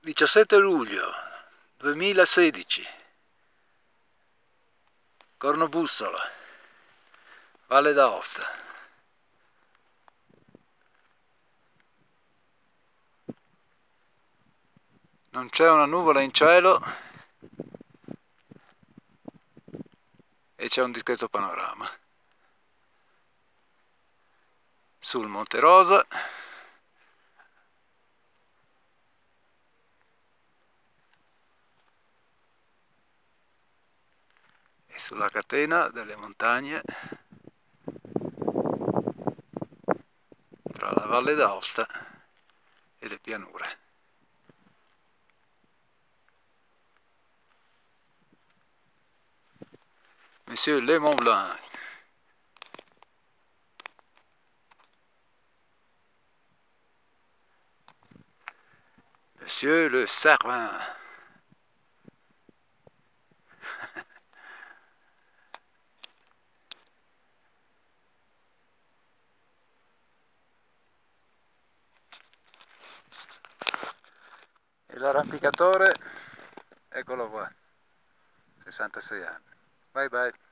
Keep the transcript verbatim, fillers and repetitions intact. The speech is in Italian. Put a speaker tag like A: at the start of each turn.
A: diciassette luglio duemilasedici, Cornobussola, Valle d'Aosta. Non c'è una nuvola in cielo e c'è un discreto panorama. Sul Monte Rosa e sulla catena delle montagne tra la Valle d'Aosta e le pianure. Monsieur le Mont Blanc. Monsieur le Cervin. E l'arrampicatore, eccolo qua, sessantasei anni. Bye bye.